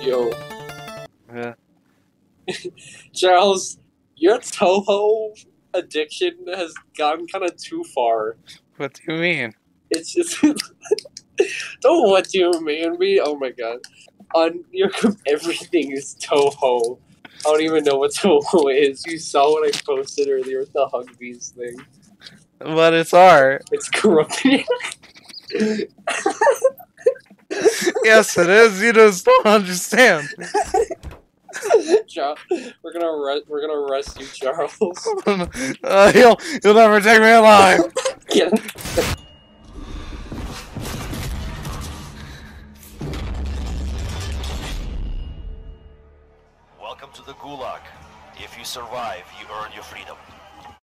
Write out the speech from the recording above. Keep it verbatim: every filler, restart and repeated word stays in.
Yo, Yeah. Charles, your Toho addiction has gone kind of too far. What do you mean? It's just don't what do you mean me? Oh my god, on your everything is Toho. I don't even know what Toho is. You saw what I posted earlier with the Hugbees thing. But it's art. It's corrupting. Yes, it is. You just don't understand. Charles, we're gonna arrest. We're gonna arrest you, Charles. uh, you'll you'll never take me alive. Yeah. Welcome to the Gulag. If you survive, you earn your freedom.